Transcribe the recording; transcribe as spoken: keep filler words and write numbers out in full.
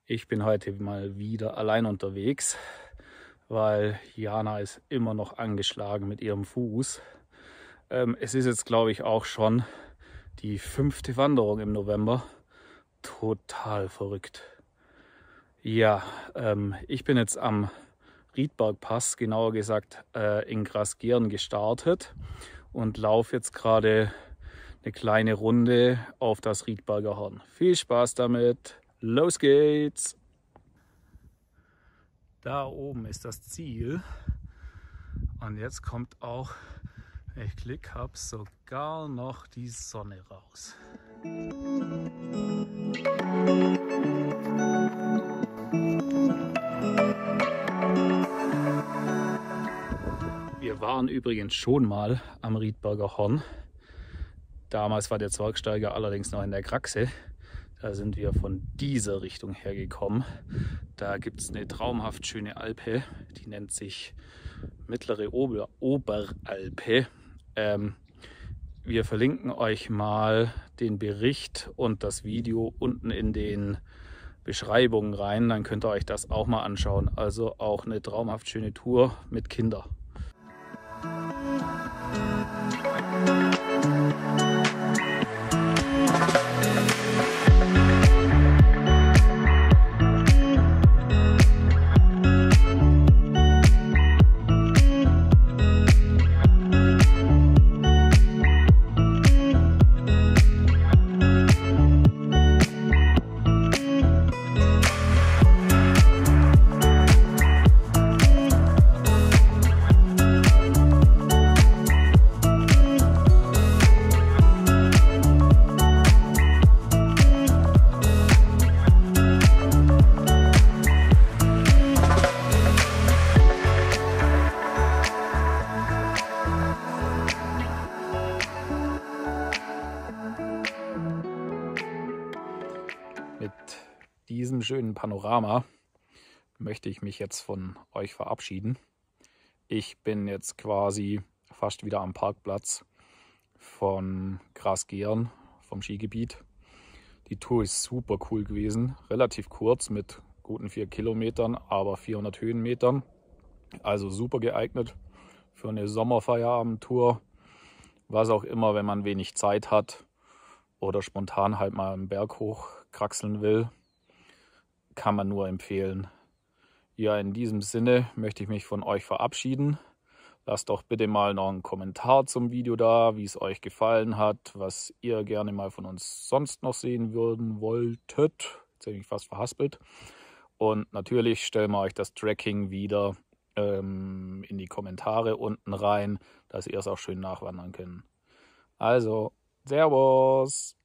Ich bin heute mal wieder allein unterwegs, weil Jana ist immer noch angeschlagen mit ihrem Fuß. Ähm, es ist jetzt, glaube ich, auch schon die fünfte Wanderung im November. Total verrückt. Ja, ähm, ich bin jetzt am Riedbergpass, genauer gesagt äh, in Grasgeren gestartet und laufe jetzt gerade eine kleine Runde auf das Riedberger Horn. Viel Spaß damit! Los geht's! Da oben ist das Ziel und jetzt kommt auch, wenn ich Glück habe, sogar noch die Sonne raus. Wir waren übrigens schon mal am Riedberger Horn. Damals war der Zwergsteiger allerdings noch in der Kraxe. Da sind wir von dieser Richtung hergekommen. Da gibt es eine traumhaft schöne Alpe, die nennt sich Mittlere Ober Oberalpe. Ähm, wir verlinken euch mal den Bericht und das Video unten in den Beschreibungen rein, dann könnt ihr euch das auch mal anschauen. Also auch eine traumhaft schöne Tour mit Kindern. Mit diesem schönen Panorama möchte ich mich jetzt von euch verabschieden. Ich bin jetzt quasi fast wieder am Parkplatz von Grasgeren, vom Skigebiet. Die Tour ist super cool gewesen, relativ kurz mit guten vier Kilometern, aber vierhundert Höhenmetern. Also super geeignet für eine Sommerfeierabendtour, was auch immer, wenn man wenig Zeit hat oder spontan halt mal einen Berg hoch kraxeln will, kann man nur empfehlen. Ja, in diesem Sinne möchte ich mich von euch verabschieden. Lasst doch bitte mal noch einen Kommentar zum Video da, wie es euch gefallen hat, was ihr gerne mal von uns sonst noch sehen würden wolltet. Jetzt habe ich mich fast verhaspelt. Und natürlich stellen wir euch das Tracking wieder ähm, in die Kommentare unten rein, dass ihr es auch schön nachwandern könnt. Also, Servus!